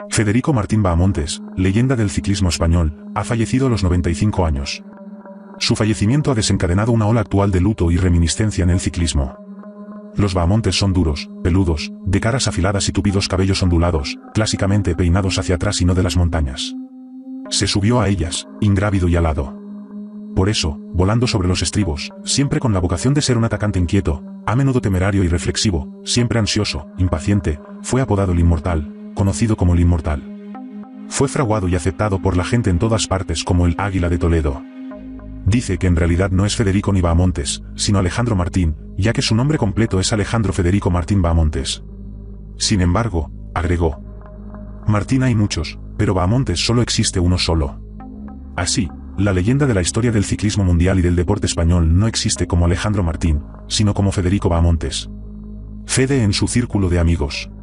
Federico Martín Bahamontes, leyenda del ciclismo español, ha fallecido a los 95 años. Su fallecimiento ha desencadenado una ola actual de luto y reminiscencia en el ciclismo. Los Bahamontes son duros, peludos, de caras afiladas y tupidos cabellos ondulados, clásicamente peinados hacia atrás y no de las montañas. Se subió a ellas, ingrávido y alado. Por eso, volando sobre los estribos, siempre con la vocación de ser un atacante inquieto, a menudo temerario y reflexivo, siempre ansioso, impaciente, fue apodado el Inmortal, conocido como el Inmortal. Fue fraguado y aceptado por la gente en todas partes como el Águila de Toledo. Dice que en realidad no es Federico ni Bahamontes, sino Alejandro Martín, ya que su nombre completo es Alejandro Federico Martín Bahamontes. Sin embargo, agregó: Martín hay muchos, pero Bahamontes solo existe uno solo. Así, la leyenda de la historia del ciclismo mundial y del deporte español no existe como Alejandro Martín, sino como Federico Bahamontes. Fede en su círculo de amigos.